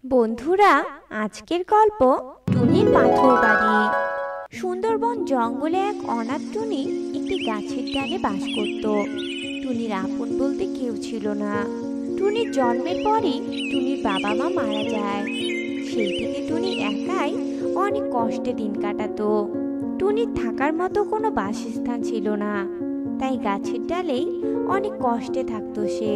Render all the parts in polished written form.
বন্ধুরা, আজকের গল্প টুনির পাথর বাড়ি। সুন্দরবন জঙ্গলে এক অনাথ টুনি একটি গাছের ডালে বাস করত। টুনির আপন বলতে কেউ ছিল না। টুনির জন্মের পরই টুনির বাবা মা মারা যায়। সেই থেকে টুনি একাই অনেক কষ্টে দিন কাটাতো। টুনির থাকার মতো কোনো বাসস্থান ছিল না, তাই গাছের ডালেই অনেক কষ্টে থাকতো সে।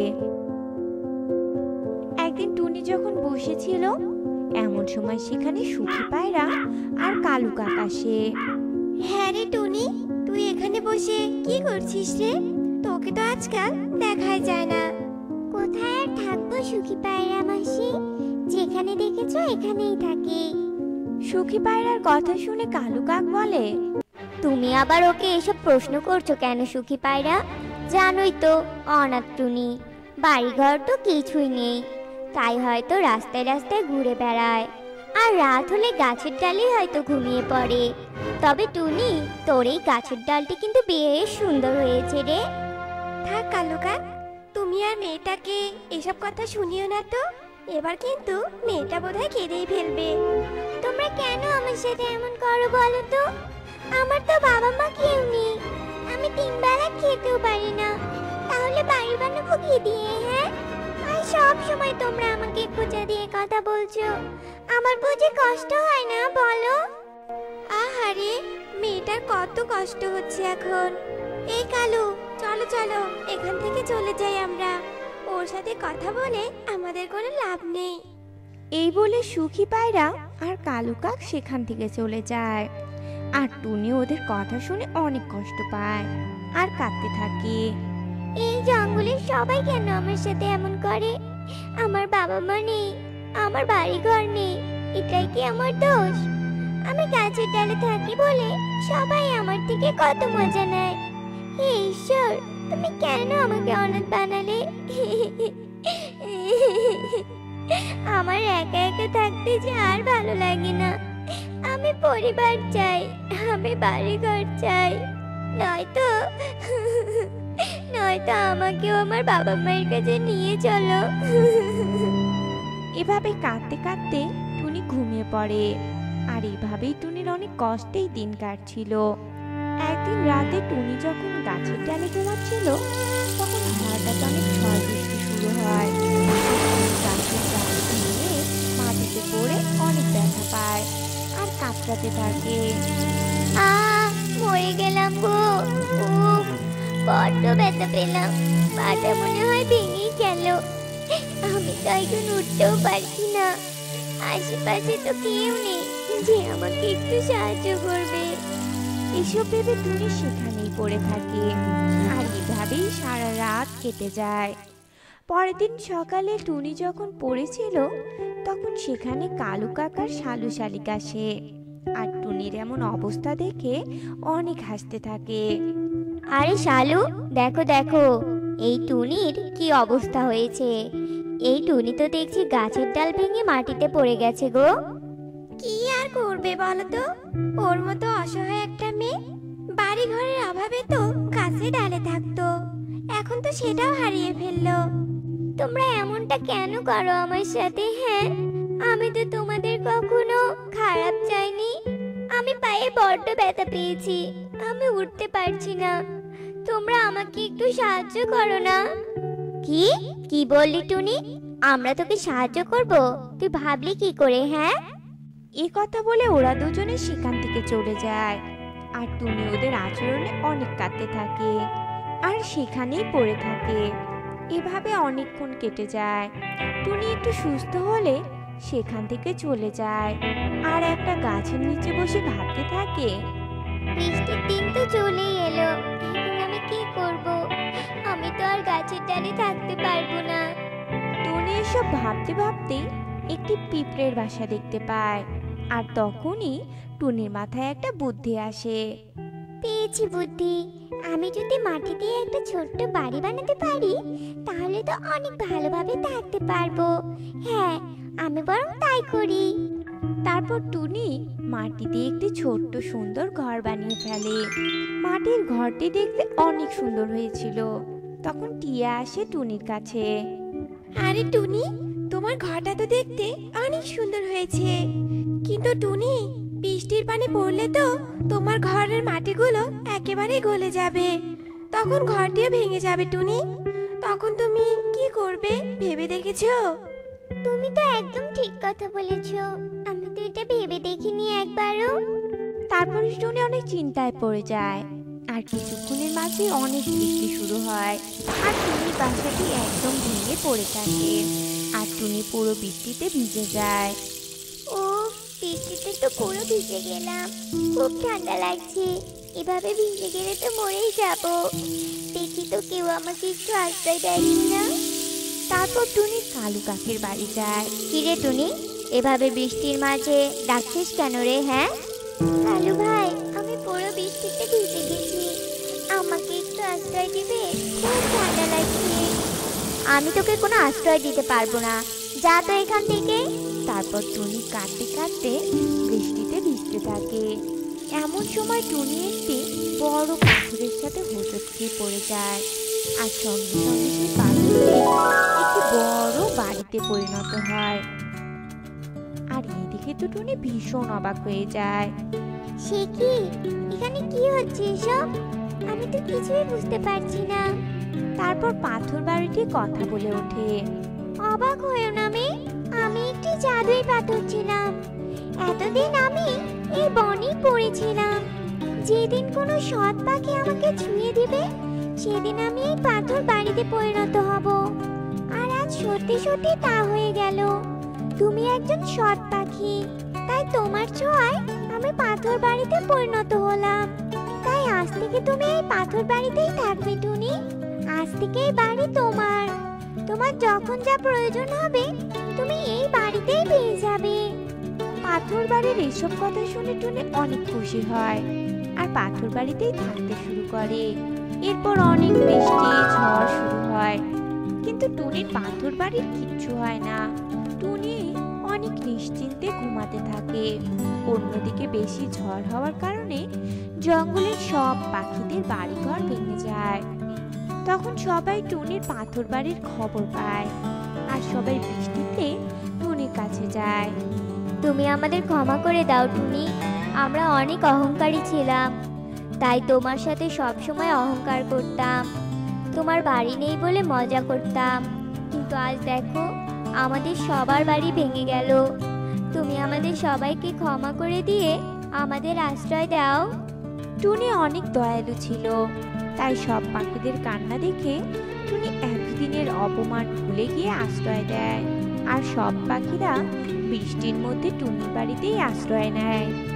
একদিন টুনি যখন বসেছিল, এমন সময় সেখানে সুখী পায়রা আর কালু কাক আসে। হ্যাঁ রে টুনি, তুই এখানে বসে কি করছিস রে? তোকে তো আজকাল দেখাই যায় না। কোথায় আর থাকবো সুখী পায়রা মাসি, যেখানে দেখেছো এখানেই থাকি। সুখী পায়রার কথা শুনে কালু কাক বলে, তুমি আবার ওকে এসব প্রশ্ন করছো কেন সুখী পায়রা? জানোই তো অনাথ টুনি, বাড়িঘর তো কিছুই নেই, তাই হয়তো রাস্তায় রাস্তায় ঘুরে বেড়ায়, আর রাত হলে গাছের ডালেই হয়তো ঘুমিয়ে পড়ে। তবে টুনি, তোর এই গাছের ডালটি কিন্তু বেশ সুন্দর হয়েছে রে। থাক কালু কাক, তুমি আর মেয়েটাকে এসব কথা শুনিও না তো। এবার কিন্তু মেয়েটা বোধহয় কেঁদেই ফেলবে। তোমরা কেন আমার সাথে এমন করো বলো তো? আমার তো বাবা মা কেউ নেই, আমি 3 বেলা খেতেও পারি না, তাহলে বাড়ি বানাবো কি দিয়ে? হ্যাঁ, আর সব সময় তোমরা আমাকে খোঁজা দিয়ে কথা বলছো, আমার বুঝে কষ্ট হয় না বলো? আহারে, মেয়েটার কত কষ্ট হচ্ছে এখন। এই কালু, চলো চলো এখান থেকে চলে যাই আমরা, ওর সাথে কথা বলে আমাদের কোনো লাভ নেই। এই বলে সুখী পায়রা আর কালু কাক সেখান থেকে চলে যায়। আর টুনি ওদের কথা শুনে অনেক কষ্ট পায় আর কাঁদতে থাকে। এই জঙ্গলের সবাই কেন আমার সাথে এমন করে? আমার বাবা মা নেই, আমার বাড়ি ঘর নেই, এটাই কি আমার দোষ? আমি গাছের ডালে থাকি বলে সবাই আমার থেকে কত মজা নেয়। হে ঈশ্বর, তুমি কেন আমাকে অনাথ বানালে? আমার একা একা থাকতে যে আর ভালো লাগে না। আমি পরিবার চাই, আমি বাড়ি ঘর চাই, নয়তো নয়তো আমাকেও আমার বাবা মায়ের কাছে নিয়ে চলো। এভাবে কাঁদতে কাঁদতে টুনি ঘুমিয়ে পড়ে। আর এভাবেই টুনির অনেক কষ্টেই দিন কাটছিল। একদিন রাতে টুনি যখন গাছের ডালে ঘুমাচ্ছিল, তখন হঠাৎ অনেক ঝড় বৃষ্টি শুরু হয়। গাছের ডাল ভেঙে মাটিতে পড়ে অনেক ব্যথা পায় আর কাঁপতে থাকে। মরে গেলাম গো। উফ, বড্ড ব্যথা পেলাম, পাটা মনে হয় ভেঙেই গেল। আমি তো এখন উঠতেও পারছি না, আশেপাশে তো কেউ নেই যে আমাকে একটু সাহায্য করবে। এসব ভেবে টুনি সেখানেই পড়ে থাকে। আর এভাবেই সারা রাত কেটে যায়। পরের দিন সকালে টুনি যখন পড়েছিল, তখন সেখানে কালু কাকার শালু শালিক আসে। আর টুনির এমন অবস্থা দেখে অনেক হাসতে থাকে। আরে শালু, দেখো দেখো, এই টুনির কি অবস্থা হয়েছে। এই টুনি তো দেখছি গাছের ডাল ভেঙে মাটিতে পড়ে গেছে গো। কি আর করবে বলো তো, ওর মতো অসহায় একটা মেয়ে বাড়ি ঘরের অভাবে তো গাছের ডালে থাকতো, এখন তো সেটাও হারিয়ে ফেললো। তোমরা এমনটা কেন করো আমার সাথে? হ্যাঁ, আমি তো তোমাদের কখনো খারাপ চাইনি। আমি পায়ে বড্ড ব্যথা পেয়েছি, আমি উঠতে পারছি না, তোমরা আমাকে একটু সাহায্য করো না। কি কি বললি টুনি? আমরা তোকে সাহায্য করব? তুই ভাবলি কি করে? হ্যাঁ, এ কথা বলে ওরা দুজনে সেখান থেকে চলে যায়। আর টুনি ওদের আচরণে অনেক কাঁদতে থাকে আর সেখানেই পড়ে থাকে। এভাবে অনেকক্ষণ কেটে যায়। টুনি একটু সুস্থ হলে সেখান থেকে চলে যায় আর একটা গাছের নিচে বসে ভাবতে থাকে। বৃষ্টির দিন তো চলেই এলো, এখন আমি কি করব? আমি তো আর গাছের ডালে থাকতে পারবো না। টুনি এসব ভাবতে ভাবতে একটি পিঁপড়ের বাসা দেখতে পায়। আর তখনই টুনির মাথায় একটা বুদ্ধি আসে। পেয়েছি বুদ্ধি, আমি যদি মাটি দিয়ে একটা ছোট্ট বাড়ি বানাতে পারি, তাহলে তো অনেক ভালোভাবে থাকতে পারবো। হ্যাঁ, আমি বরং তাই করি। তারপর টুনি মাটি দিয়ে একটি ছোট্ট সুন্দর ঘর বানিয়ে ফেলে। মাটির ঘরটি দেখতে অনেক সুন্দর হয়েছিল। তখন টিয়া আসে টুনির কাছে। আরে টুনি, তোমার ঘরটা তো দেখতে অনেক সুন্দর হয়েছে, কিন্তু টুনি, বৃষ্টির পানি পড়লে তো তোমার ঘরের মাটিগুলো একেবারে গলে যাবে, তখন ঘরটিও ভেঙে যাবে টুনি। তখন তুমি কি করবে ভেবে দেখেছো? তুমি তো একদম ঠিক কথা বলেছো, আমি তো এটা ভেবে দেখিনি একবারও। তারপরে টুনি অনেক চিন্তায় পড়ে যায়। আর কিছুক্ষণের মাঝে অনেক বৃষ্টি শুরু হয়, আর টুনির বাসাটি একদম ভেঙে পড়ে থাকে, আর টুনি পুরো বৃষ্টিতে ভিজে যায়। ও, বৃষ্টিতে তো পুরো ভিজে গেলাম, খুব ঠান্ডা লাগছে। এভাবে ভিজে গেলে তো মরেই যাব। দেখি তো কেউ আমাকে একটু আশ্রয় দেয় না। তারপর টুনি কালু কাকের বাড়ি যায়। কিরে টুনি, এভাবে বৃষ্টির মাঝে ডাকছিস কেন রে? হ্যাঁ কালু ভাই, আমি পুরো বৃষ্টিতে ভিজে গেছি, আমাকে একটু আশ্রয় দিবে? খুব ঠান্ডা লাগছে। আমি তোকে কোনো আশ্রয় দিতে পারবো না, যা তো এখান থেকে। তারপর টুনি কাঁদতে কাঁদতে বৃষ্টিতে ভিজতে থাকে। এমন সময় টুনি একটি বড় পাথরের সাথে হোঁচট খেয়ে পড়ে যায়, আর সঙ্গে সঙ্গে সেই পাথরটি একটি বড় বাড়িতে পরিণত হয়। আর এদিকে তো টুনি ভীষণ অবাক হয়ে যায়। সে কি, এখানে কি হচ্ছে এসব? আমি তো কিছুই বুঝতে পারছি না। তারপর পাথর বাড়িটি কথা বলে ওঠে। অবাক হয়েও না মেয়ে, আমি একটি জাদুই পাথর ছিলাম। এতদিন আমি এই বনেই পড়েছিলাম। যেদিন কোনো সৎ পাখি আমাকে ছুঁয়ে দিবে, সেদিন আমি এই পাথর বাড়িতে পরিণত হব। আর আজ সত্যি সত্যি তা হয়ে গেল। তুমি একজন সৎ পাখি, তাই তোমার ছোঁয়ায় আমি পাথর বাড়িতে পরিণত হলাম। তাই আজ থেকে তুমি এই পাথর বাড়িতেই থাকবে টুনি। আজ থেকে এই বাড়ি তোমার। তোমার যখন যা প্রয়োজন হবে, তুমি এই বাড়িতেই পেয়ে যাবে। পাথর বাড়ির এসব কথা শুনে টুনি অনেক খুশি হয়, আর পাথর বাড়িতেই থাকতে শুরু করে। এরপর অনেক বৃষ্টি ঝড় শুরু হয়, কিন্তু টুনির পাথর বাড়ির কিচ্ছু হয় না। টুনি অনেক নিশ্চিন্তে ঘুমাতে থাকে। অন্যদিকে বেশি ঝড় হওয়ার কারণে জঙ্গলের সব পাখিদের বাড়িঘর ভেঙে যায়। তখন সবাই টুনির পাথর বাড়ির খবর পায়, আর সবাই বৃষ্টিতে টুনির কাছে যায়। তুমি আমাদের ক্ষমা করে দাও টুনি, আমরা অনেক অহংকারী ছিলাম, তাই তোমার সাথে সব সময় অহংকার করতাম। তোমার বাড়ি নেই বলে মজা করতাম, কিন্তু আজ দেখো আমাদের সবার বাড়ি ভেঙে গেল। তুমি আমাদের সবাইকে ক্ষমা করে দিয়ে আমাদের আশ্রয় দাও। টুনি অনেক দয়ালু ছিল, তাই সব পাখিদের কান্না দেখে টুনি এতদিনের অপমান ভুলে গিয়ে আশ্রয় দেয়, আর সব পাখিরা বৃষ্টির মধ্যে টুনির বাড়িতেই আশ্রয় নেয়।